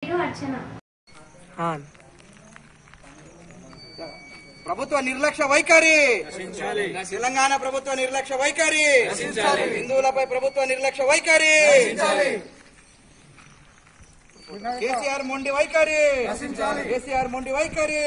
పేరు అర్చన. ప్రభుత్వ నిర్లక్ష్య వైఖరి, తెలంగాణ ప్రభుత్వ నిర్లక్ష్య వైఖరి, హిందువులపై ప్రభుత్వ నిర్లక్ష్య వైఖరి, కేసీఆర్ మొండి వైఖరి, కేసీఆర్ మొండి వైఖరి.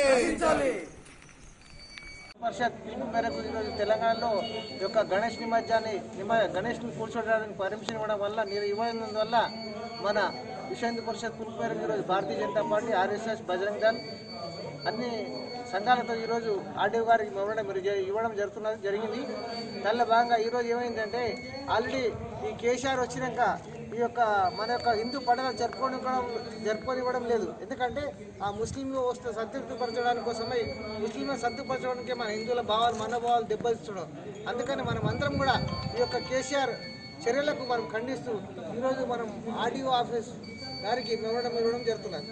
పరిషత్ పిలుపు మేరకు ఈరోజు తెలంగాణలో యొక్క గణేష్ గణేష్ని కూర్చోడానికి పర్మిషన్ ఇవ్వడం వల్ల మన విశ్వ హిందూ పరిషత్ పిలుపు మేరకు ఈరోజు భారతీయ జనతా పార్టీ, ఆర్ఎస్ఎస్, బజరంగ్ దళ్ అన్ని సంఘాలతో ఈరోజు ఆర్డీఓ గారికి మెమోరాండం ఇవ్వడం జరిగింది. దానిలో భాగంగా ఈరోజు ఏమైందంటే ఆల్రెడీ ఈ కేసీఆర్ వచ్చినాక ఈ యొక్క మన యొక్క హిందూ పండుగ జరుపుకోనివ్వడం లేదు. ఎందుకంటే ఆ ముస్లింలు వస్తే సంతృప్తిపరచడానికి కోసమై ముస్లింలను సంతృప్తిపరచడానికి మన హిందువుల మనోభావాలు దెబ్బతీర్చడం. అందుకని మనం అందరం కూడా ఈ యొక్క కేసీఆర్ చర్యలకు మనం ఖండిస్తూ ఈరోజు మనం ఆర్డీఓ ఆఫీస్ గారికి మెమోరాండం ఇవ్వడం జరుగుతున్నది.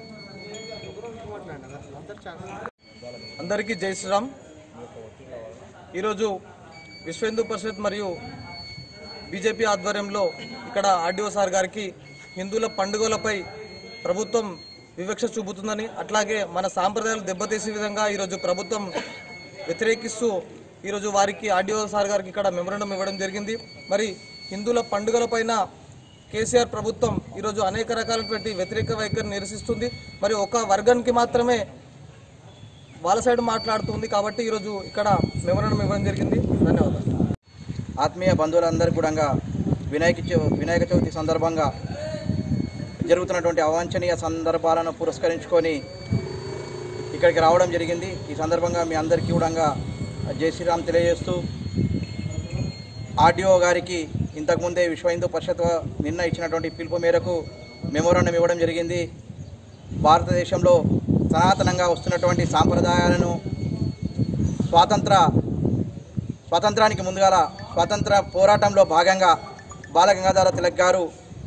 అందరికీ జై శ్రీరామ్. ఈరోజు విశ్వ హిందూ పరిషత్ మరియు బీజేపీ ఆధ్వర్యంలో ఇక్కడ ఆర్డీఓ సార్ గారికి హిందువుల పండుగలపై ప్రభుత్వం వివక్ష చూపుతుందని, అట్లాగే మన సాంప్రదాయాలు దెబ్బతీసే విధంగా ఈరోజు ప్రభుత్వం వ్యతిరేకిస్తూ ఈరోజు వారికి ఆర్డీఓ సార్ గారికి ఇక్కడ మెమోరాండం ఇవ్వడం జరిగింది. మరి హిందువుల పండుగలపైన కేసీఆర్ ప్రభుత్వం ఈరోజు అనేక రకాలైనటువంటి వ్యతిరేక వైఖరి నిరసిస్తుంది. మరి ఒక వర్గానికి మాత్రమే వాళ్ళ సైడ్ మాట్లాడుతుంది కాబట్టి ఈరోజు ఇక్కడ మెమోరాండం ఇవ్వడం జరిగింది. ధన్యవాదాలు. ఆత్మీయ బంధువులందరూ కూడా వినాయక చవితి సందర్భంగా జరుగుతున్నటువంటి అవాంఛనీయ సందర్భాలను పురస్కరించుకొని ఇక్కడికి రావడం జరిగింది. ఈ సందర్భంగా మీ అందరికీ కూడా జై శ్రీరామ్ తెలియజేస్తూ ఆర్డీఓ గారికి ఇంతకుముందే విశ్వ హిందూ పరిషత్ నిన్న ఇచ్చినటువంటి పిలుపు మేరకు మెమోరాండం ఇవ్వడం జరిగింది. భారతదేశంలో సనాతనంగా వస్తున్నటువంటి సాంప్రదాయాలను స్వాతంత్రానికి ముందుగాల స్వాతంత్ర పోరాటంలో భాగంగా బాలగంగాధర తిలక్ గారు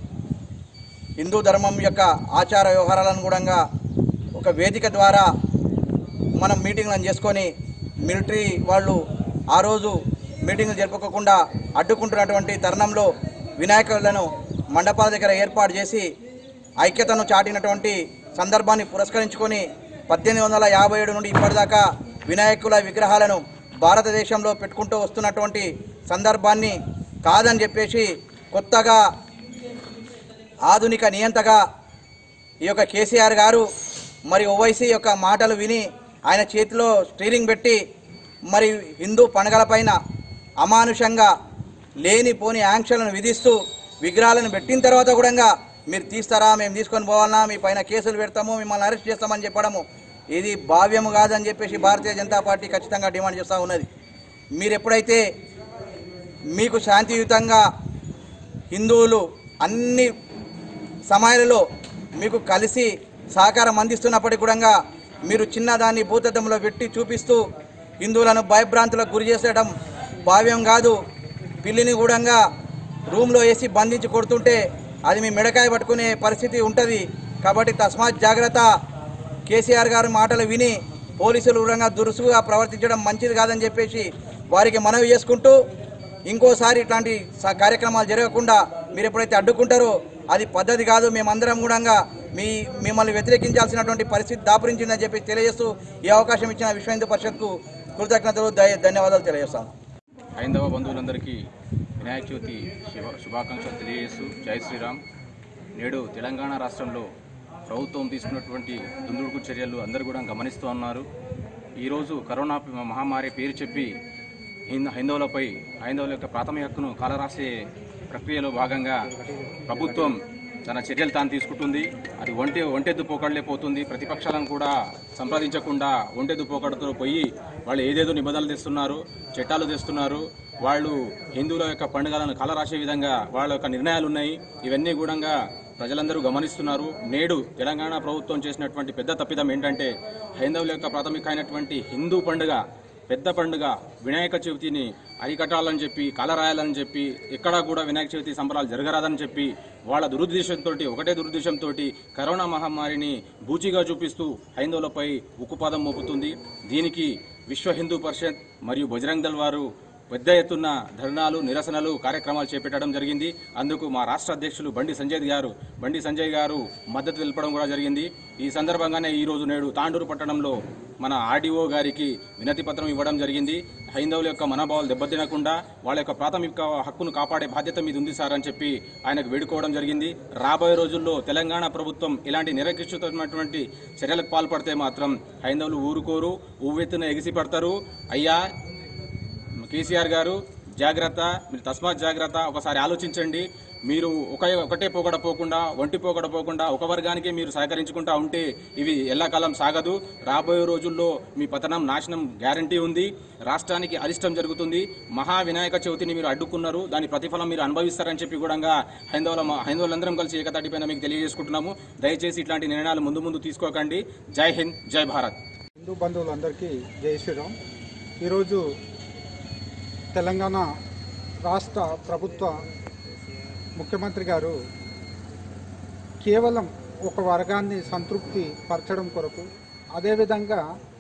హిందూ ధర్మం యొక్క ఆచార వ్యవహారాలను కూడా ఒక వేదిక ద్వారా మనం మీటింగ్లను చేసుకొని మిలిటరీ వాళ్ళు ఆ రోజు మీటింగ్లు జరుపుకోకుండా అడ్డుకుంటున్నటువంటి తరుణంలో వినాయకులను మండపాల దగ్గర ఏర్పాటు చేసి ఐక్యతను చాటినటువంటి సందర్భాన్ని పురస్కరించుకొని 1857 నుండి ఇప్పటిదాకా వినాయకుల విగ్రహాలను భారతదేశంలో పెట్టుకుంటూ వస్తున్నటువంటి సందర్భాన్ని కాదని చెప్పేసి కొత్తగా ఆధునిక నియంతగా ఈ యొక్క కేసీఆర్ గారు మరి ఓవైసీ యొక్క మాటలు విని ఆయన చేతిలో స్టీరింగ్ పెట్టి మరి హిందూ పండుగలపైన అమానుషంగా లేనిపోని ఆంక్షలను విధిస్తూ విగ్రహాలను పెట్టిన తర్వాత కూడా మీరు తీస్తారా, మేము తీసుకొని పోవాలన్నా, మీ పైన కేసులు పెడతాము, మిమ్మల్ని అరెస్ట్ చేస్తామని చెప్పడము ఇది భావ్యము కాదని చెప్పేసి భారతీయ జనతా పార్టీ ఖచ్చితంగా డిమాండ్ చేస్తూ ఉన్నది. మీరు ఎప్పుడైతే మీకు శాంతియుతంగా హిందువులు అన్ని సమయాలలో మీకు కలిసి సహకారం అందిస్తున్నప్పటికీ కూడా మీరు చిన్నదాన్ని భూతద్దంలో పెట్టి చూపిస్తూ హిందువులను భయభ్రాంతులకు గురి చేసేయడం భావ్యం కాదు. పిల్లిని కూడా రూమ్లో వేసి బంధించి కొడుతుంటే అది మీ మెడకాయ పట్టుకునే పరిస్థితి ఉంటుంది. కాబట్టి తస్మాత్ జాగ్రత్త. కేసీఆర్ గారి మాటలు విని పోలీసులు కూడా దురుసుగా ప్రవర్తించడం మంచిది కాదని చెప్పేసి వారికి మనవి చేసుకుంటూ ఇంకోసారి ఇట్లాంటి కార్యక్రమాలు జరగకుండా మీరు ఎప్పుడైతే అడ్డుకుంటారో అది పద్ధతి కాదు. మేమందరం కూడా మిమ్మల్ని వ్యతిరేకించాల్సినటువంటి పరిస్థితి దాపురించిందని చెప్పి తెలియజేస్తూ ఈ అవకాశం ఇచ్చిన విశ్వ హిందూ పరిషత్కు కృతజ్ఞతలు ధన్యవాదాలు తెలియజేస్తాను. హైందవ బంధువులందరికీ వినాయక చవితి శుభాకాంక్షలు తెలియజేస్తూ జై శ్రీరామ్. నేడు తెలంగాణ రాష్ట్రంలో ప్రభుత్వం తీసుకున్నటువంటి దుందుడుకు చర్యలు అందరూ కూడా గమనిస్తూ ఉన్నారు. ఈరోజు కరోనా మహమ్మారి పేరు చెప్పి హైందవుల యొక్క ప్రాథమిక హక్కును కాలరాసే ప్రక్రియలో భాగంగా ప్రభుత్వం తన చర్యలు తాను తీసుకుంటుంది. అది ఒంటెద్దు పోకడలే పోతుంది. ప్రతిపక్షాలను కూడా సంప్రదించకుండా ఒంటెద్దు పోకడతో పోయి వాళ్ళు ఏదేదో నిబంధనలు తెస్తున్నారు, చట్టాలు తెస్తున్నారు. వాళ్ళు హిందువుల యొక్క పండుగలను కాలరాసే విధంగా వాళ్ళ యొక్క నిర్ణయాలు ఉన్నాయి. ఇవన్నీ కూడా ప్రజలందరూ గమనిస్తున్నారు. నేడు తెలంగాణ ప్రభుత్వం చేసినటువంటి పెద్ద తప్పిదం ఏంటంటే హైందవుల యొక్క ప్రాథమిక అయినటువంటి హిందూ పండుగ, పెద్ద పండుగ వినాయక చవితిని అరికట్టాలని చెప్పి, కాలరాయాలని చెప్పి, ఎక్కడా కూడా వినాయక చవితి సంబరాలు జరగరాదని చెప్పి వాళ్ళ ఒకటే దురుద్దేశంతో కరోనా మహమ్మారిని బూచిగా చూపిస్తూ హైందవులపై ఉక్కుపాదం మోపుతుంది. దీనికి విశ్వ హిందూ పరిషత్ మరియు బజరంగ్ దళ్ వారు పెద్ద ఎత్తున ధర్నాలు, నిరసనలు, కార్యక్రమాలు చేపట్టడం జరిగింది. అందుకు మా రాష్ట్ర అధ్యక్షులు బండి సంజయ్ గారు మద్దతు తెలపడం కూడా జరిగింది. ఈ సందర్భంగానే ఈరోజు నేడు తాండూరు పట్టణంలో మన ఆర్డీఓ గారికి వినతి పత్రం ఇవ్వడం జరిగింది. హైందవుల యొక్క మనోభావాలు దెబ్బతినకుండా వాళ్ళ యొక్క ప్రాథమిక హక్కును కాపాడే బాధ్యత మీద ఉంది సార్ అని చెప్పి ఆయనకు వేడుకోవడం జరిగింది. రాబోయే రోజుల్లో తెలంగాణ ప్రభుత్వం ఇలాంటి నిరక్షితమైనటువంటి చర్యలకు పాల్పడితే మాత్రం హైందవులు ఊరుకోరు, ఉవ్వెత్తున ఎగిసిపడతారు. అయ్యా కేసీఆర్ గారు జాగ్రత్త, మీరు తస్మాత్ జాగ్రత్త. ఒకసారి ఆలోచించండి. మీరు ఒకటే పోగడ పోకుండా, ఒంటి పోగడ పోకుండా ఒక వర్గానికి మీరు సహకరించుకుంటా ఉంటే ఇవి ఎల్లకాలం సాగదు. రాబోయే రోజుల్లో మీ పతనం, నాశనం గ్యారంటీ ఉంది. రాష్ట్రానికి అరిష్టం జరుగుతుంది. మహా వినాయక చవితిని మీరు అడ్డుకున్నారు, దాని ప్రతిఫలం మీరు అనుభవిస్తారని చెప్పి కూడా హైందవులందరం కలిసి ఏకతాటిపైన మీకు తెలియజేసుకుంటున్నాము. దయచేసి ఇట్లాంటి నిర్ణయాలు ముందు తీసుకోకండి. జై హింద్, జై భారత్. హిందూ బంధువులందరికీ జై శ్రీరామ్. ఈరోజు తెలంగాణ రాష్ట్ర ప్రభుత్వ ముఖ్యమంత్రి గారు కేవలం ఒక వర్గాన్ని సంతృప్తి పరచడం కొరకు, అదేవిధంగా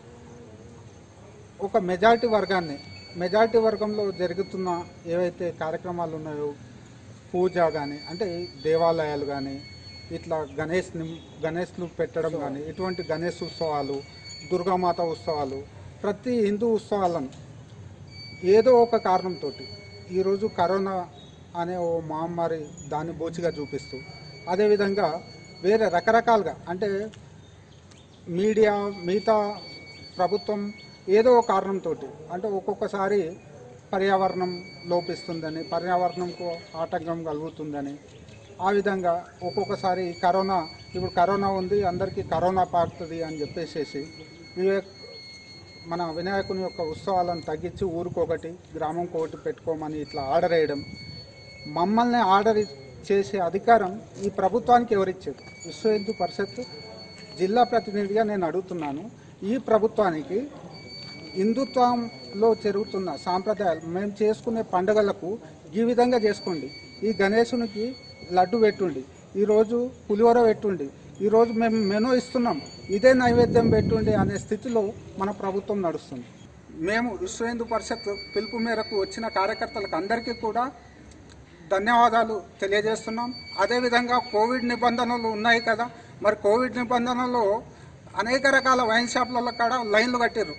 ఒక మెజారిటీ వర్గంలో జరుగుతున్న ఏవైతే కార్యక్రమాలు ఉన్నాయో, పూజ కానీ అంటే దేవాలయాలు కానీ, ఇట్లా గణేష్ను పెట్టడం కానీ, ఇటువంటి గణేష్ ఉత్సవాలు, దుర్గామాత ఉత్సవాలు, ప్రతి హిందూ ఉత్సవాలను ఏదో ఒక కారణంతో ఈరోజు కరోనా అనే ఓ మహమ్మారి దాన్ని బోచిగా చూపిస్తూ, అదేవిధంగా వేరే రకరకాలుగా అంటే మీడియా, మిగతా ప్రభుత్వం ఏదో ఒక కారణంతో అంటే ఒక్కొక్కసారి పర్యావరణం లోపిస్తుందని, పర్యావరణంకు ఆటంకం కలుగుతుందని, ఆ విధంగా ఒక్కొక్కసారి ఇప్పుడు కరోనా ఉంది, అందరికీ కరోనా పాకుతుంది అని చెప్పేసి మన వినాయకుని యొక్క ఉత్సవాలను తగ్గించి ఊరికొకటి, గ్రామంకి ఒకటి పెట్టుకోమని ఇట్లా ఆర్డర్ వేయడం, మమ్మల్ని ఆర్డర్ చేసే అధికారం ఈ ప్రభుత్వానికి ఎవరిచ్చారు? విశ్వ హిందూ పరిషత్ జిల్లా ప్రతినిధిగా నేను అడుగుతున్నాను. ఈ ప్రభుత్వానికి హిందుత్వంలో జరుగుతున్న సాంప్రదాయాలు, మేము చేసుకునే పండుగలకు ఈ విధంగా చేసుకోండి, ఈ గణేశునికి లడ్డు పెట్టుండి, ఈరోజు పులిహోర పెట్టుండి, ఈరోజు మేము మెనూ ఇస్తున్నాం, ఇదే నైవేద్యం పెట్టుండి అనే స్థితిలో మన ప్రభుత్వం నడుస్తుంది. మేము విశ్వ హిందూ పరిషత్ పిలుపు మేరకు వచ్చిన కార్యకర్తలకు అందరికీ కూడా ధన్యవాదాలు తెలియజేస్తున్నాం. అదేవిధంగా కోవిడ్ నిబంధనలు ఉన్నాయి కదా, మరి కోవిడ్ నిబంధనలు అనేక రకాల వైన్ షాపుల కాడ లైన్లు కట్టారు.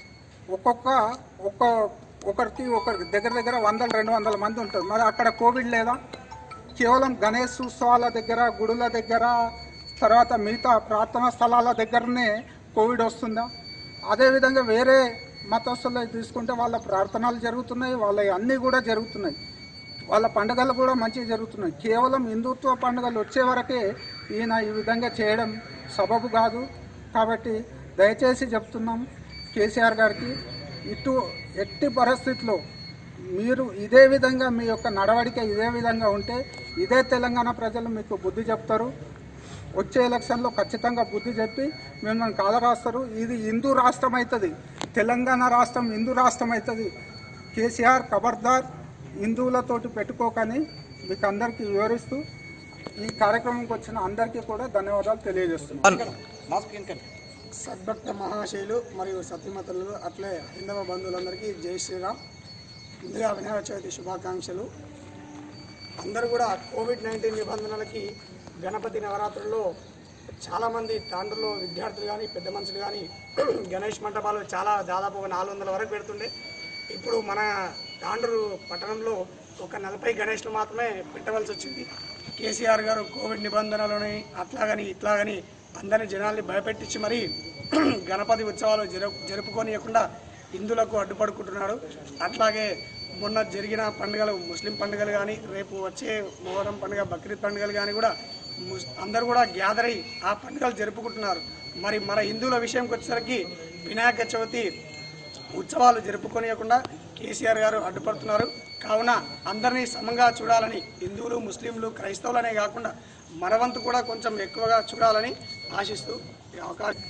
ఒకరికి దగ్గర 100-200 మంది ఉంటారు. మరి అక్కడ కోవిడ్ లేదా? కేవలం గణేష్ ఉత్సవాల దగ్గర, గుడుల దగ్గర, తర్వాత మిగతా ప్రార్థనా స్థలాల దగ్గరనే కోవిడ్ వస్తుందా? అదేవిధంగా వేరే మతస్థులు తీసుకుంటే వాళ్ళ ప్రార్థనలు జరుగుతున్నాయి, వాళ్ళ అన్నీ కూడా జరుగుతున్నాయి, వాళ్ళ పండుగలు కూడా మంచిగా జరుగుతున్నాయి. కేవలం హిందుత్వ పండుగలు వచ్చే వరకే ఈయన ఈ విధంగా చేయడం సబబు కాదు. కాబట్టి దయచేసి చెప్తున్నాం కేసీఆర్ గారికి, ఎట్టి పరిస్థితుల్లో మీరు ఇదే విధంగా మీ యొక్క నడవడిక ఇదే విధంగా ఉంటే ఇదే తెలంగాణ ప్రజలు మీకు బుద్ధి చెప్తారు. వచ్చే ఎలక్షన్లో ఖచ్చితంగా బుద్ధి చెప్పి మిమ్మల్ని కాలరాస్తారు. ఇది హిందూ రాష్ట్రం అవుతుంది, తెలంగాణ రాష్ట్రం హిందూ రాష్ట్రం అవుతుంది. కేసీఆర్ ఖబర్దార్, హిందువులతోటి పెట్టుకోకని మీకు అందరికీ వివరిస్తూ ఈ కార్యక్రమంకి వచ్చిన అందరికీ కూడా ధన్యవాదాలు తెలియజేస్తున్నాను. సద్భక్త మహాశైలు మరియు సత్యమతలు అట్లే హిందవ బంధువులందరికీ జై శ్రీరామ్. ముందుగా వినాయక చవితి శుభాకాంక్షలు. అందరూ కూడా కోవిడ్-19 నిబంధనలకి గణపతి నవరాత్రుల్లో చాలామంది తాండ్రులో విద్యార్థులు కానీ పెద్ద మనుషులు కానీ గణేష్ మంటపాలు దాదాపు 400 వరకు పెడుతుండే. ఇప్పుడు మన తాండ్రు పట్టణంలో ఒక 40 గణేష్లు మాత్రమే పెట్టవలసి వచ్చింది. కేసీఆర్ గారు కోవిడ్ నిబంధనలని అట్లాగని ఇట్లాగని అందరినీ జనాల్ని భయపెట్టించి మరి గణపతి ఉత్సవాలు జరుపుకోనియకుండా హిందువులకు అడ్డుపడుకుంటున్నాడు. అట్లాగే మొన్న జరిగిన పండుగలు, ముస్లిం పండుగలు కానీ, రేపు వచ్చే మొహరం పండుగ, బక్రీద్ పండుగలు కానీ కూడా అందరూ కూడా గ్యాదర్ అయ్యి ఆ పండుగలు జరుపుకుంటున్నారు. మరి మన హిందువుల విషయంకి వచ్చేసరికి వినాయక చవితి ఉత్సవాలు జరుపుకోనియకుండా కేసీఆర్ గారు అడ్డుపడుతున్నారు. కావున అందరినీ సమంగా చూడాలని, హిందువులు, ముస్లింలు, క్రైస్తవులనే కాకుండా మనవంతు కూడా కొంచెం ఎక్కువగా చూడాలని ఆశిస్తూ ఈ అవకాశం.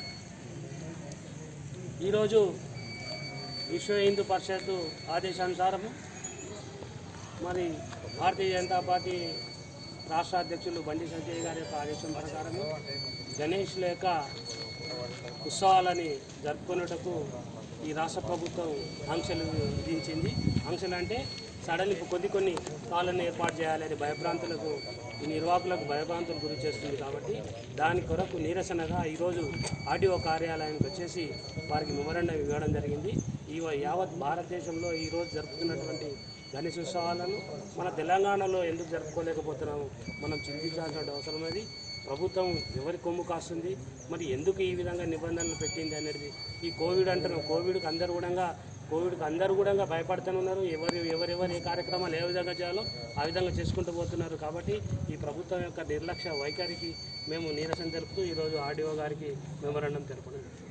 ఈరోజు విశ్వ హిందూ పరిషత్ ఆదేశానుసారము మరి భారతీయ జనతా పార్టీ రాష్ట్ర అధ్యక్షులు బండి సంజయ్ గారి యొక్క ఆదేశం ప్రకారము గణేష్ల యొక్క ఉత్సవాలని జరుపుకునేటకు ఈ రాష్ట్ర ప్రభుత్వం ఆంక్షలు విధించింది. ఆంక్షలు అంటే సడన్ కొన్ని కాలను ఏర్పాటు చేయాలని భయభ్రాంతులకు ఈ నిర్వాహకులకు భయభ్రాంతులు గురి చేస్తుంది. కాబట్టి దాని కొరకు నిరసనగా ఈరోజు ఆర్డీఓ కార్యాలయానికి వచ్చేసి వారికి మెమోరాండం ఇవ్వడం జరిగింది. ఈ యావత్ భారతదేశంలో ఈరోజు జరుపుతున్నటువంటి గణేశ ఉత్సవాలను మన తెలంగాణలో ఎందుకు జరుపుకోలేకపోతున్నాము మనం చింతించాల్సిన అవసరం అది. ప్రభుత్వం ఎవరి కొమ్ము కాస్తుంది, మరి ఎందుకు ఈ విధంగా నిబంధనలు పెట్టింది అనేది. ఈ కోవిడ్ అంటారు, కోవిడ్కి అందరూ కూడా భయపడుతూనే ఉన్నారు. ఎవరెవరు ఏ కార్యక్రమాలు ఏ విధంగా చేయాలో ఆ విధంగా చేసుకుంటూ పోతున్నారు. కాబట్టి ఈ ప్రభుత్వం యొక్క నిర్లక్ష్య వైఖరికి మేము నిరసన తెలుపుతూ ఈరోజు ఆర్డీఓ గారికి మెమోరాండం తెలపడం.